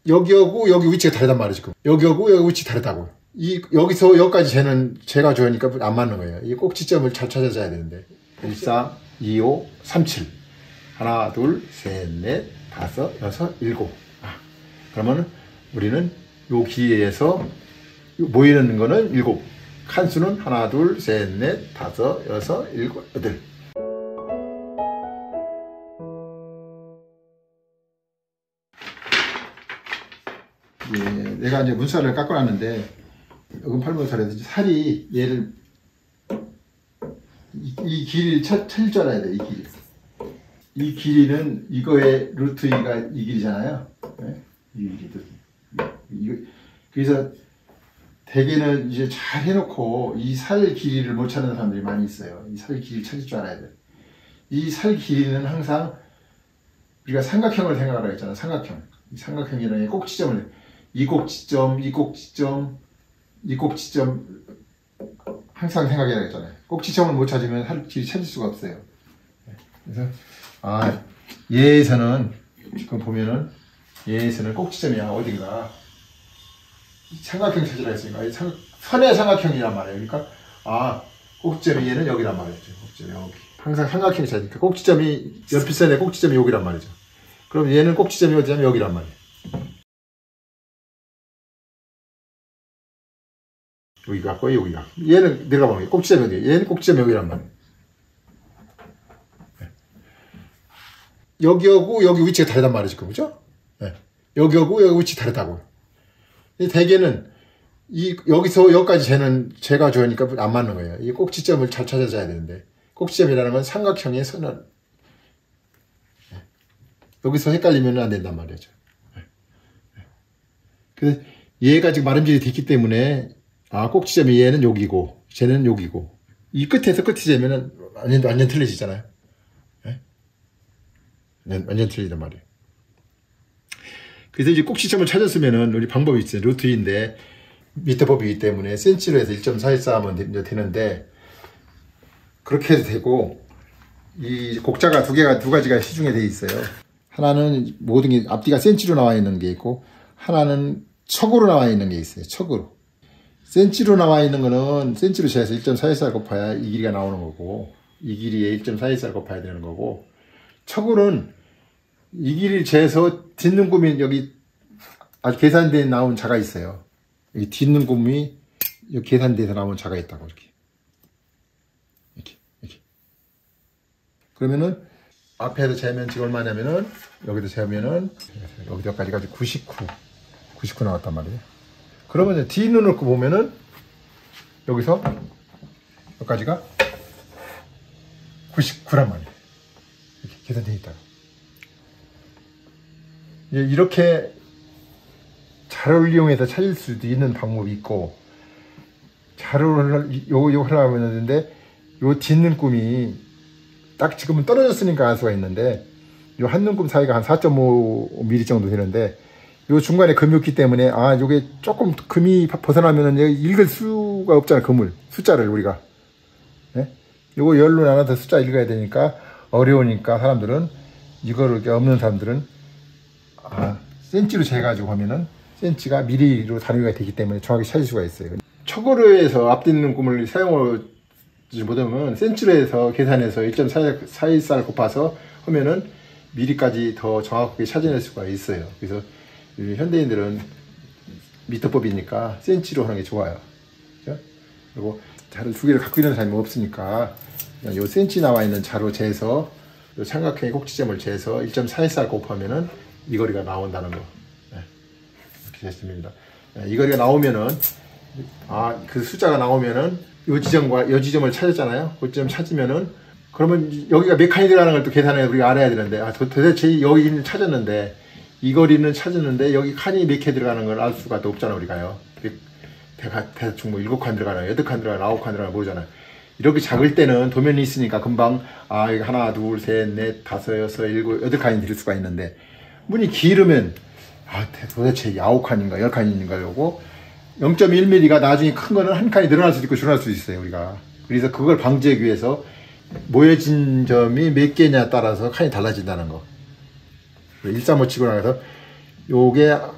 여기하고 여기 위치가 다르단 말이죠. 여기하고 여기 위치 다르다고. 여기서 여기까지 재는 제가 좋으니까 안 맞는 거예요. 이 꼭지점을 잘 찾아줘야 되는데. 1, 4, 2, 5, 3, 7. 하나, 둘, 셋, 넷, 다섯, 여섯, 일곱. 그러면 우리는 요 길이에서 모이는 거는 7. 칸수는 하나, 둘, 셋, 넷, 다섯, 여섯, 일곱, 여덟. 예, 내가 이제 문살을 깎아놨는데 은팔문살에서 살이 얘를 이 길이를 찾을 줄 알아야 돼. 이 길이. 이 길이는 이거의 루트 2가 이 길이잖아요. 네? 이 길이도. 그래서 대개는 이제 잘 해놓고 이 살 길이를 못 찾는 사람들이 많이 있어요. 이 살 길이를 찾을 줄 알아야 돼. 이 살 길이는 항상 우리가 삼각형을 생각하라고 했잖아. 삼각형. 이 삼각형이라는 꼭지점을 이 꼭지점, 이 꼭지점, 이 꼭지점 항상 생각해야 되잖아요. 꼭지점을 못 찾으면 살 길이 찾을 수가 없어요. 그래서 얘에서는 지금 보면은 얘에서는 꼭지점이야. 어딘가 삼각형 찾으라 했으니까 선의 삼각형이란 말이에요. 그러니까 꼭지점이 얘는 여기란 말이죠. 꼭지점이 여기. 항상 삼각형이 찾으니까 꼭지점이 옆빗선의 꼭지점이 여기란 말이죠. 그럼 얘는 꼭지점이 어디냐면 여기란 말이에요. 여기 갖고 여기가. 얘는 내가 보는 게 꼭지점이 어디야? 얘는 꼭지점이 여기란 말이에요. 여기하고 여기 위치가 다르단 말이죠. 그죠? 네. 여기하고 여기 위치 다르다고요. 대개는 여기서 여기까지 재는 제가 좋으니까 안 맞는 거예요. 이 꼭지점을 잘 찾아줘야 되는데, 꼭지점이라는 건 삼각형의 선을 여기서 헷갈리면 안 된단 말이죠. 그래서 얘가 지금 마름질이 됐기 때문에 꼭지점이 얘는 여기고 쟤는 여기고 이 끝에서 끝이 재면은 완전 틀려지잖아요. 완전 틀리단 말이에요. 그래서 이제 꼭지점을 찾았으면은 우리 방법이 있어요. 루트인데 미터법이기 때문에 센치로 해서 1.414 하면 되는데 그렇게 해도 되고 이 곡자가 두 가지가 시중에 되어 있어요. 하나는 모든 게 앞뒤가 센치로 나와 있는 게 있고 하나는 척으로 나와 있는 게 있어요. 척으로. 센치로 나와 있는 거는 센치로 재서 1.414 곱해야 이 길이가 나오는 거고 이 길이에 1.414 곱해야 되는 거고 척으로는 이 길이를 재서 뒷눈금이 여기 아주 계산된 나온 자가 있어요. 여기 뒷눈금이 여기 계산돼서 나온 자가 있다고 이렇게. 그러면은 앞에서 재면 지금 얼마냐면은 여기도 재면은 여기 여기까지가 99 나왔단 말이에요. 그러면 이제 뒷눈을 놓고 보면은 여기서 여기까지가 99란 말이에요. 이렇게 계산되어 있다고. 이렇게 자료를 이용해서 찾을 수도 있는 방법이 있고 자료를 요거 하려면 하는데 요 뒷눈금이 딱 지금은 떨어졌으니까 알 수가 있는데 요 한 눈금 사이가 한 4.5mm 정도 되는데 요 중간에 금이 없기 때문에 요게 조금 금이 벗어나면은 읽을 수가 없잖아. 금을 숫자를 우리가 요거 열로 나눠서 숫자 읽어야 되니까 어려우니까 사람들은 이거를 없는 사람들은 센치로 재가지고 하면은 센치가 미리로 단위가 되기 때문에 정확히 찾을 수가 있어요. 척으로 해서 앞뒤눈금을 사용하지 못하면 센치로 해서 계산해서 1.414를 곱해서 하면은 미리까지 더 정확하게 찾아낼 수가 있어요. 그래서 현대인들은 미터법이니까 센치로 하는 게 좋아요. 그렇죠? 그리고 자료 두 개를 갖고 있는 사람이 없으니까 그냥 요 센치 나와 있는 자로 재서 요 삼각형의 꼭지점을 재서 1.414 곱하면은 이 거리가 나온다는 거. 이렇게 됐습니다. 이 거리가 나오면은 그 숫자가 나오면은 요 지점과 요 지점을 찾았잖아요. 그 지점 찾으면은 그러면 여기가 몇 칸이 들어가는 걸 또 계산해 우리가 알아야 되는데 도대체 여기는 찾았는데 이 거리는 찾았는데 여기 칸이 몇 개 들어가는 걸 알 수가 또 없잖아 우리가요. 대충 뭐 7칸 들어가나 8칸 들어가나 9칸 들어가나 모르잖아요. 이렇게 작을 때는 도면이 있으니까 금방 여기 하나 둘 셋 넷 다섯 여섯 일곱 8칸이 들 수가 있는데 문이 길으면 도대체 9칸인가 10칸인가 요거 0.1mm가 나중에 큰 거는 한 칸이 늘어날 수도 있고 줄어날 수도 있어요 우리가. 그래서 그걸 방지하기 위해서 모여진 점이 몇 개냐에 따라서 칸이 달라진다는 거. 135 치고 나가서 요게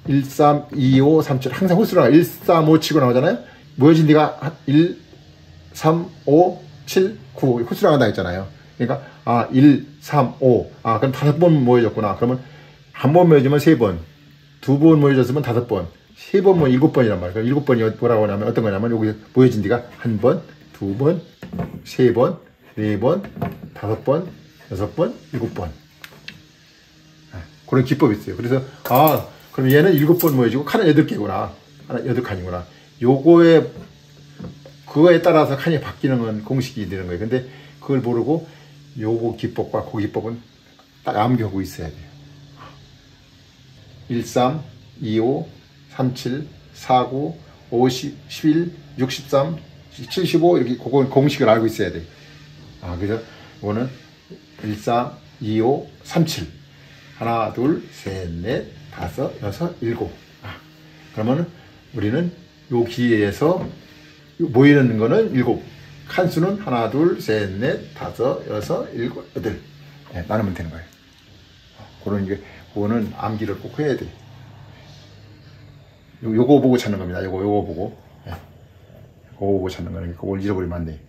1, 3, 2, 5, 3, 7 항상 홀수가 1, 3, 5 치고 나오잖아요. 모여진 뒤가 1, 3, 5, 7, 9 홀수로 나간다 했잖아요. 그러니까 1, 3, 5 그럼 5번 모여졌구나. 그러면 한 번 모여지면 3번, 2번 모여졌으면 5번, 3번 모여 7번이란 말이에요. 그럼 7번이 뭐라고 하냐면 어떤 거냐면 여기 모여진 뒤가 1번, 2번, 3번, 4번, 5번, 6번, 7번. 그런 기법이 있어요. 그래서 그럼 얘는 7번 모여지고 칸은 8개구나. 하나 8칸이구나. 요거에 그거에 따라서 칸이 바뀌는 건 공식이 되는 거예요. 근데 그걸 모르고 요거 기법과 그 기법은 딱 암기하고 있어야 돼요. 1, 3, 2, 5, 3, 7, 4, 9, 50, 11, 63, 75 이렇게 그건 공식을 알고 있어야 돼요. 그래서 이거는 1, 3, 2, 5, 3, 7 하나, 둘, 셋, 넷, 다섯, 여섯, 일곱. 그러면 우리는 요 기회에서 모이는 거는 7. 칸수는 하나, 둘, 셋, 넷, 다섯, 여섯, 일곱, 여덟. 나누면 되는 거예요. 그거는 암기를 꼭 해야 돼. 요거 보고 찾는 겁니다. 요거 보고. 요거 보고 찾는 거는 그걸 잃어버리면 안 돼.